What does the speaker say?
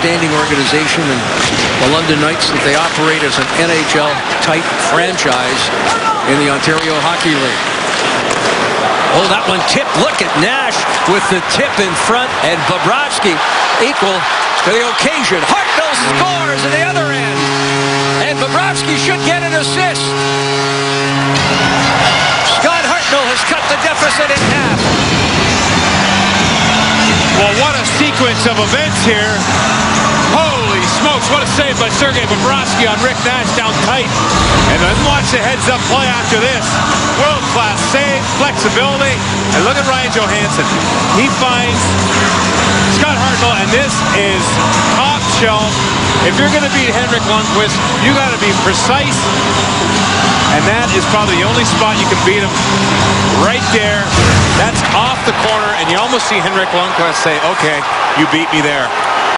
outstanding organization in the London Knights that they operate as an NHL-type franchise in the Ontario Hockey League. Oh, that one tipped. Look at Nash with the tip in front, and Bobrovsky equal to the occasion. Hartnell scores at the other end, and Bobrovsky should get an assist. Scott Hartnell has cut the deficit in half. Well, what a sequence of events here. Holy smokes, what a save by Sergei Bobrovsky on Rick Nash down tight. And then watch the heads-up play after this. World-class save, flexibility. And look at Ryan Johansson. He finds Scott Hartnell, and this is top shelf. If you're going to beat Henrik Lundqvist, you got to be precise. And that is probably the only spot you can beat him. Right there. That's off the corner, and you almost see Henrik Lundqvist say, okay, you beat me there.